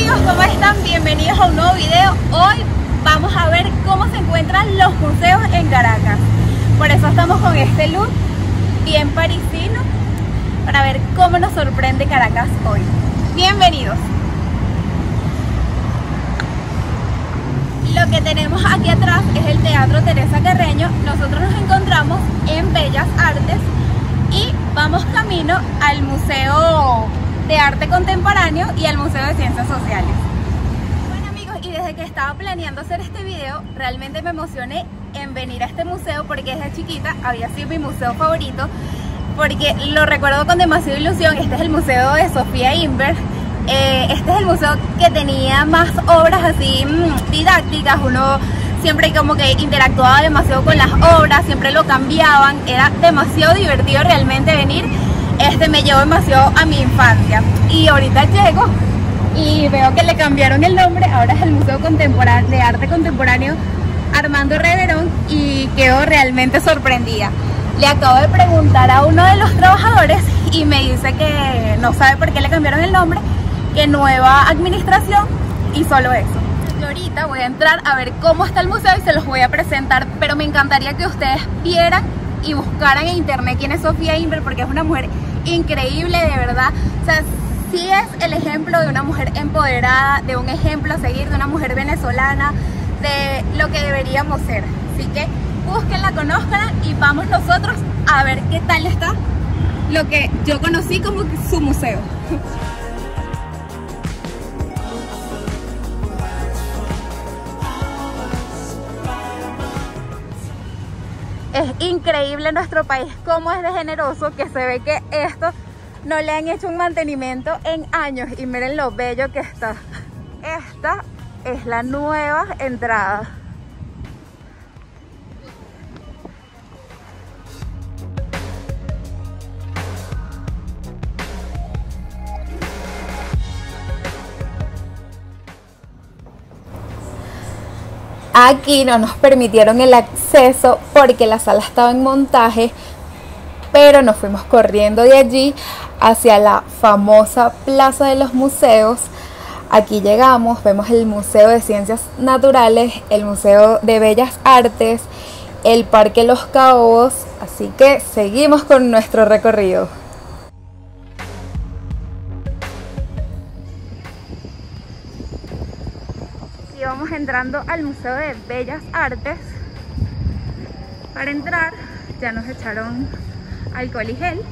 amigos, ¿cómo están? Bienvenidos a un nuevo video. Hoy vamos a ver cómo se encuentran los museos en Caracas. Por eso estamos con este look bien parisino, para ver cómo nos sorprende Caracas hoy. Bienvenidos. Lo que tenemos aquí atrás es el Teatro Teresa Carreño. Nosotros nos encontramos en Bellas Artes y vamos camino al Museo de Arte Contemporáneo y al Museo de Ciencias Sociales. Bueno amigos, y desde que estaba planeando hacer este video, realmente me emocioné en venir a este museo porque desde chiquita había sido mi museo favorito, porque lo recuerdo con demasiada ilusión. Este es el Museo de Sofía Inver. Este es el museo que tenía más obras así didácticas. Uno siempre como que interactuaba demasiado con las obras, siempre lo cambiaban, era demasiado divertido realmente venir. Me llevó demasiado a mi infancia. Y ahorita llego y veo que le cambiaron el nombre, ahora es el Museo de Arte Contemporáneo Armando Reverón, y quedo realmente sorprendida. Le acabo de preguntar a uno de los trabajadores y me dice que no sabe por qué le cambiaron el nombre, que nueva administración y solo eso. Yo ahorita voy a entrar a ver cómo está el museo y se los voy a presentar, pero me encantaría que ustedes vieran y buscaran en internet quién es Sofía Inver, porque es una mujer increíble, de verdad. O sea, sí es el ejemplo de una mujer empoderada, de un ejemplo a seguir, de una mujer venezolana, de lo que deberíamos ser. Así que búsquenla, conózcanla y vamos nosotros a ver qué tal está lo que yo conocí como su museo. Es increíble nuestro país cómo es de generoso, que se ve que esto no le han hecho un mantenimiento en años y miren lo bello que está. Esta es la nueva entrada. Aquí no nos permitieron el acceso porque la sala estaba en montaje, pero nos fuimos corriendo de allí hacia la famosa Plaza de los Museos. Aquí llegamos, vemos el Museo de Ciencias Naturales, el Museo de Bellas Artes, el Parque Los Caobos, así que seguimos con nuestro recorrido. Y vamos entrando al Museo de Bellas Artes. Para entrar ya nos echaron alcohol y gel.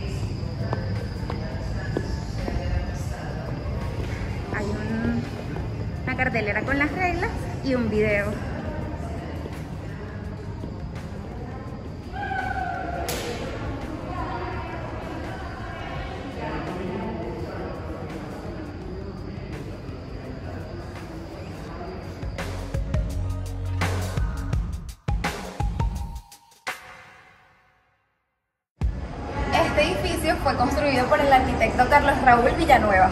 Hay una cartelera con las reglas y un video. Este edificio fue construido por el arquitecto Carlos Raúl Villanueva.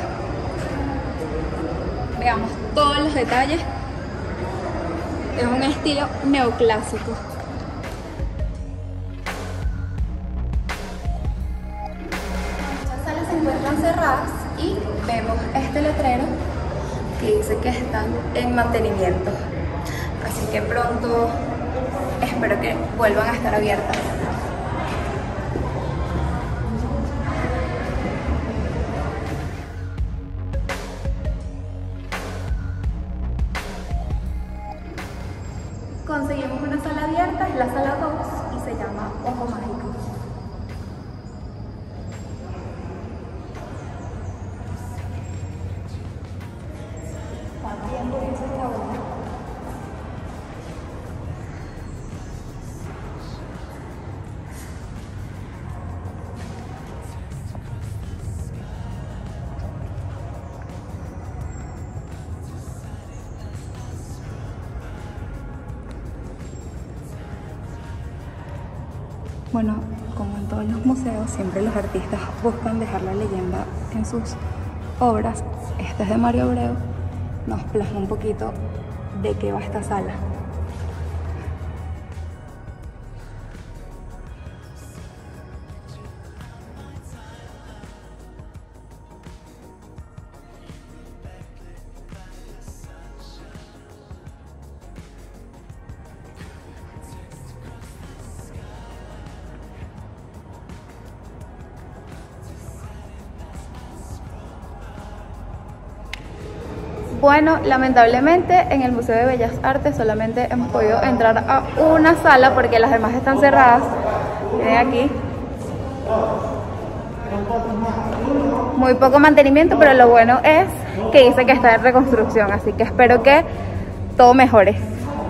Veamos todos los detalles. Es un estilo neoclásico. Muchas salas se encuentran cerradas y vemos este letrero que dice que están en mantenimiento. Así que pronto espero que vuelvan a estar abiertas. Conseguimos una sala abierta, es la sala 2 y se llama Ojo Mágico. Está bien bonito esta obra. Bueno, como en todos los museos, siempre los artistas buscan dejar la leyenda en sus obras. Este es de Mario Abreu, nos plasma un poquito de qué va esta sala. Bueno, lamentablemente en el Museo de Bellas Artes solamente hemos podido entrar a una sala porque las demás están cerradas. Miren aquí. Muy poco mantenimiento, pero lo bueno es que dice que está en reconstrucción, así que espero que todo mejore.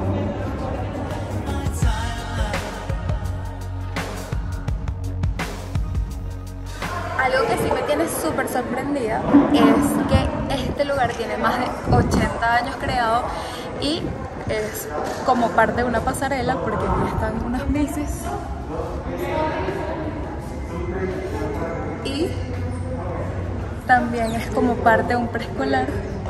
Algo que sí me tiene súper sorprendida es que este lugar tiene más de 80 años creado y es como parte de una pasarela porque aquí están unas Macy's y también es como parte de un preescolar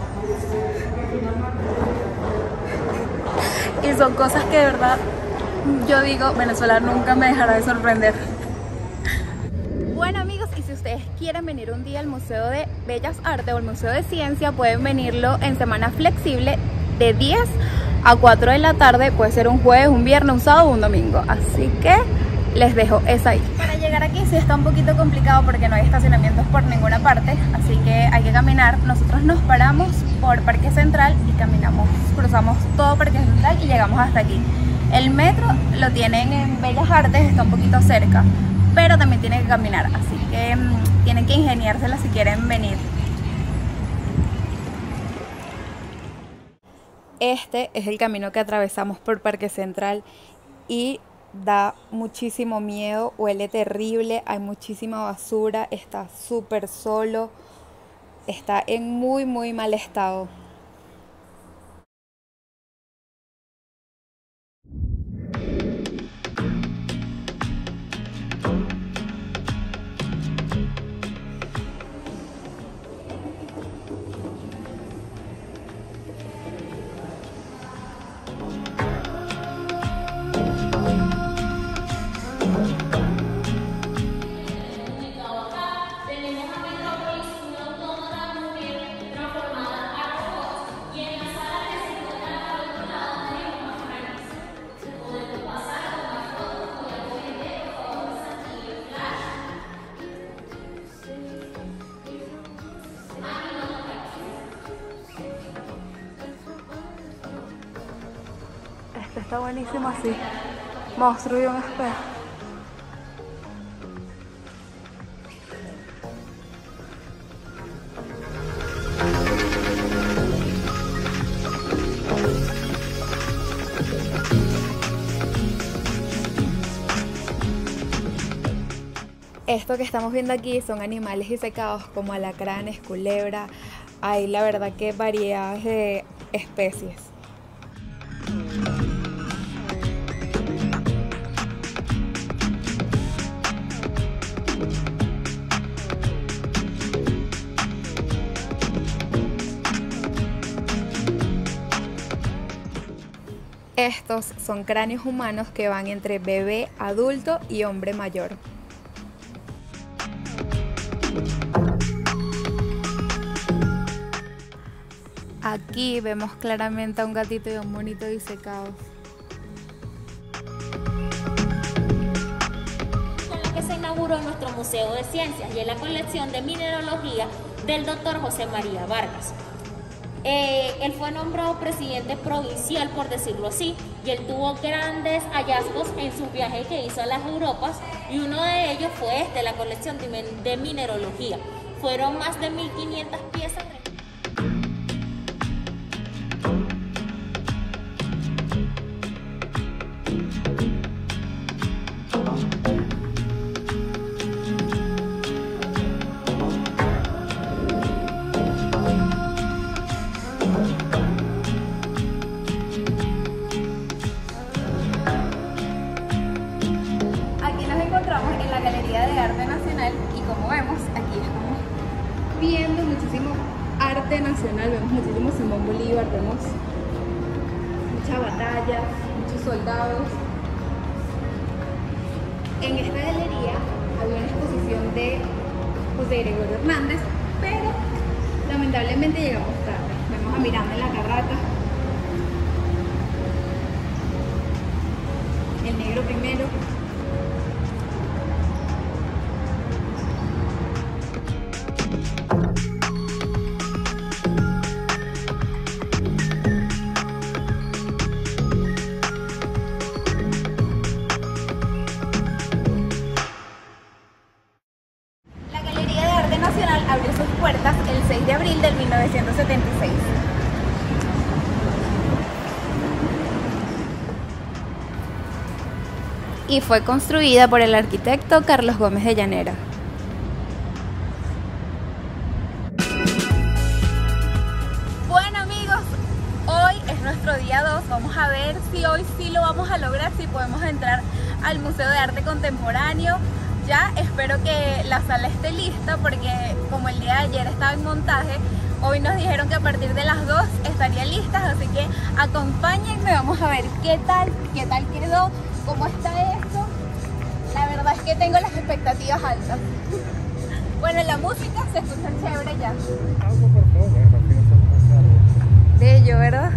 y son cosas que de verdad yo digo, Venezuela nunca me dejará de sorprender. Bueno amigos, y si ustedes quieren venir un día al Museo de Bellas Artes o al Museo de Ciencia, pueden venirlo en semana flexible de 10 a 4 de la tarde, puede ser un jueves, un viernes, un sábado o un domingo, así que les dejo esa ahí. Para llegar aquí sí está un poquito complicado porque no hay estacionamientos por ninguna parte, así que hay que caminar. Nosotros nos paramos por Parque Central y caminamos, cruzamos todo Parque Central y llegamos hasta aquí. El metro lo tienen en Bellas Artes, está un poquito cerca, pero también tienen que caminar, así que tienen que ingeniársela si quieren venir. Este es el camino que atravesamos por Parque Central y da muchísimo miedo, huele terrible, hay muchísima basura, está súper solo, está en muy mal estado. Este está buenísimo así, monstruo y un espejo. Esto que estamos viendo aquí son animales disecados como alacranes, culebra, hay la verdad que variedades de especies. Estos son cráneos humanos que van entre bebé, adulto y hombre mayor. Aquí vemos claramente a un gatito y a un monito disecados. Con la que se inauguró nuestro Museo de Ciencias y en la colección de mineralogía del Dr. José María Vargas. Él fue nombrado presidente provincial, por decirlo así, y él tuvo grandes hallazgos en su viaje que hizo a las Europas, y uno de ellos fue la colección de mineralogía. Fueron más de 1500 piezas. En la Galería de Arte Nacional y como vemos aquí estamos viendo muchísimo arte nacional, vemos muchísimo Simón Bolívar, vemos mucha batalla, muchos soldados. En esta galería había una exposición de José Gregorio Hernández, pero lamentablemente llegamos tarde. Vemos a Miranda en la Carraca, el negro primero. actual abrió sus puertas el 6 de abril de 1976. Y fue construida por el arquitecto Carlos Gómez de Llanera. Bueno amigos, hoy es nuestro día 2, vamos a ver si hoy sí lo vamos a lograr, si podemos entrar al Museo de Arte Contemporáneo. Ya espero que la sala esté lista porque como el día de ayer estaba en montaje, hoy nos dijeron que a partir de las 2 estarían listas, así que acompáñenme, vamos a ver qué tal quedó, cómo está esto. La verdad es que tengo las expectativas altas. Bueno, la música se escucha chévere ya. Bello, ¿verdad?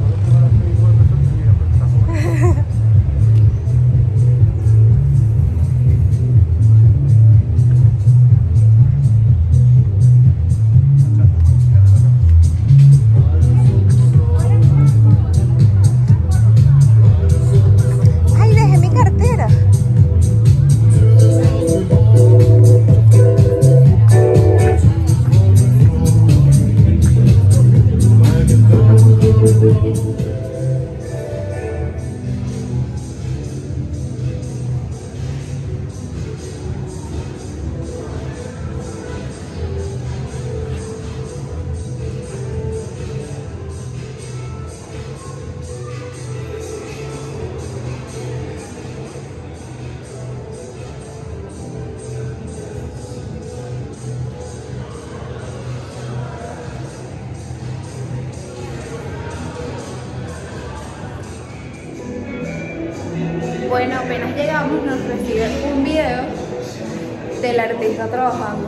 Bueno, apenas llegamos nos recibe un video del artista trabajando.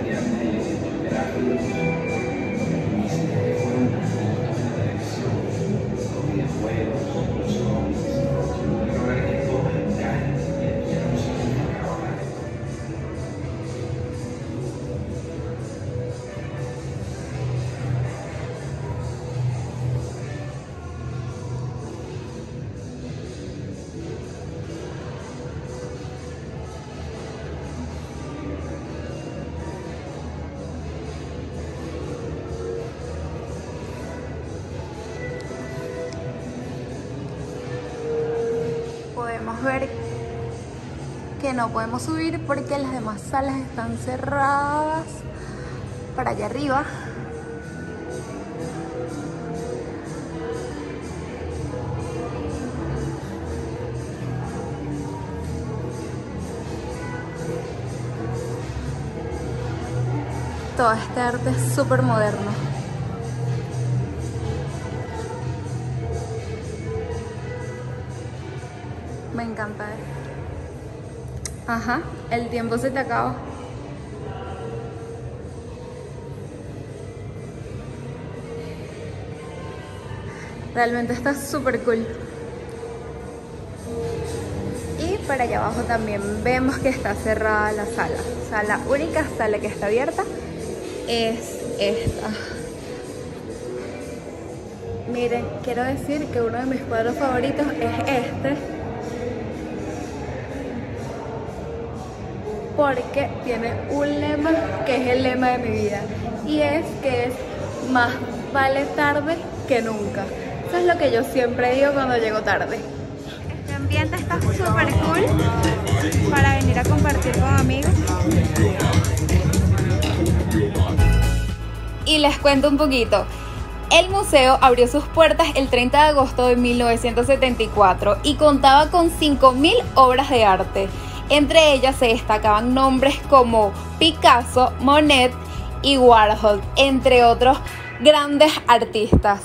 Podemos ver que no podemos subir porque las demás salas están cerradas para allá arriba. Todo este arte es súper moderno. Me encanta esto. Ajá, el tiempo se te acaba. Realmente está súper cool. Y para allá abajo también vemos que está cerrada la sala. O sea, la única sala que está abierta es esta. Miren, quiero decir que uno de mis cuadros favoritos es este. Porque tiene un lema que es el lema de mi vida. Y es que es más vale tarde que nunca. Eso es lo que yo siempre digo cuando llego tarde. Este ambiente está súper cool para venir a compartir con amigos. Y les cuento un poquito. El museo abrió sus puertas el 30 de agosto de 1974 y contaba con 5.000 obras de arte. Entre ellas se destacaban nombres como Picasso, Monet y Warhol, entre otros grandes artistas.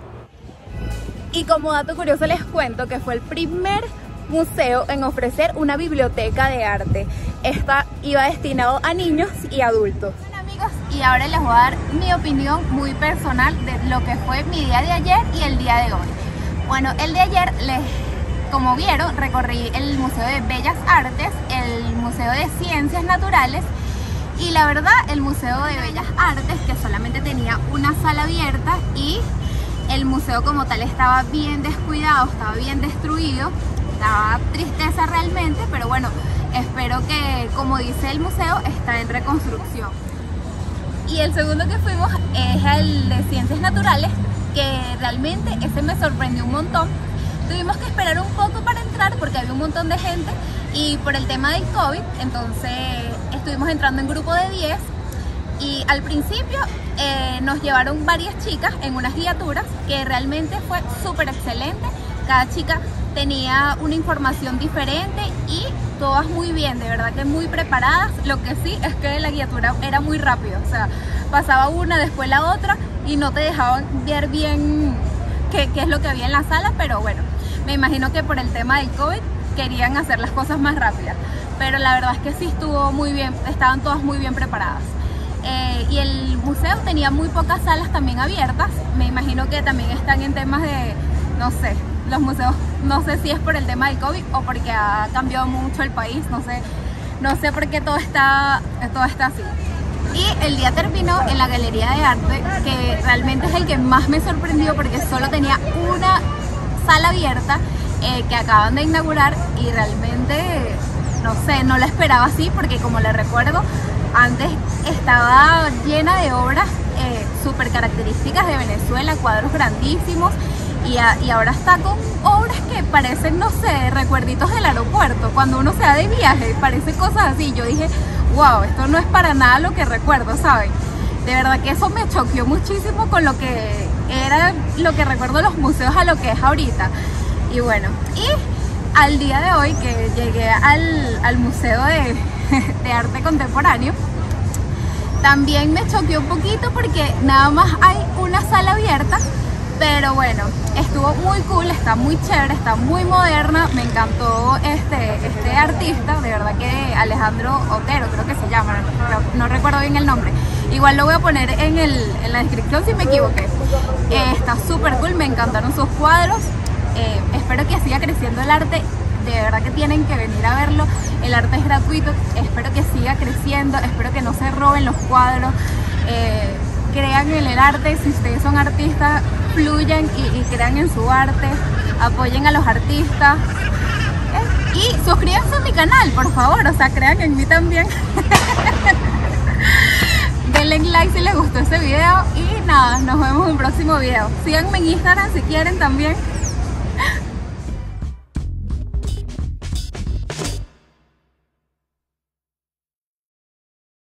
Y como dato curioso les cuento que fue el primer museo en ofrecer una biblioteca de arte. Esta iba destinado a niños y adultos. Bueno amigos, y ahora les voy a dar mi opinión muy personal de lo que fue mi día de ayer y el día de hoy. Bueno, el de ayer como vieron, recorrí el Museo de Bellas Artes, el Museo de Ciencias Naturales y la verdad el Museo de Bellas Artes, que solamente tenía una sala abierta y el museo como tal estaba bien descuidado, estaba bien destruido, estaba tristeza realmente, pero bueno, espero que, como dice el museo, está en reconstrucción. Y el segundo que fuimos es el de Ciencias Naturales, que realmente ese me sorprendió un montón. Tuvimos que esperar un poco para entrar porque había un montón de gente y por el tema del COVID, entonces estuvimos entrando en grupo de 10 y al principio nos llevaron varias chicas en unas guiaturas que realmente fue súper excelente. Cada chica tenía una información diferente y todas muy bien, de verdad que muy preparadas. Lo que sí es que la guiatura era muy rápido, o sea, pasaba una, después la otra y no te dejaban ver bien qué es lo que había en la sala, pero bueno, me imagino que por el tema del COVID querían hacer las cosas más rápidas, pero la verdad es que sí estuvo muy bien, estaban todas muy bien preparadas. Y el museo tenía muy pocas salas también abiertas, me imagino que también están en temas de, no sé, los museos, no sé si es por el tema del COVID o porque ha cambiado mucho el país, no sé por qué todo está así. Y el día terminó en la Galería de Arte, que realmente es el que más me sorprendió porque solo tenía una sala abierta que acaban de inaugurar y realmente, no sé, no la esperaba así porque como les recuerdo, antes estaba llena de obras súper características de Venezuela, cuadros grandísimos y ahora está con obras que parecen, no sé, recuerditos del aeropuerto. Cuando uno se va de viaje, parece cosas así. Yo dije, wow, esto no es para nada lo que recuerdo, ¿saben? De verdad que eso me choqueó muchísimo con lo que era, lo que recuerdo de los museos a lo que es ahorita. Y bueno, y al día de hoy que llegué al Museo de Arte Contemporáneo, también me choqueó un poquito porque nada más hay una sala abierta, pero bueno, estuvo muy cool, está muy chévere, está muy moderna, me encantó este artista, de verdad que Alejandro Otero creo que se llama, no recuerdo bien el nombre, igual lo voy a poner en la descripción si me equivoqué. Está súper cool, me encantaron sus cuadros, espero que siga creciendo el arte, de verdad que tienen que venir a verlo, el arte es gratuito, espero que siga creciendo, espero que no se roben los cuadros, crean en el arte, si ustedes son artistas, fluyan y crean en su arte, apoyen a los artistas y suscríbanse a mi canal, por favor, o sea, crean en mí también. Denle like si les gustó este video y nada, nos vemos en un próximo video. Síganme en Instagram si quieren también.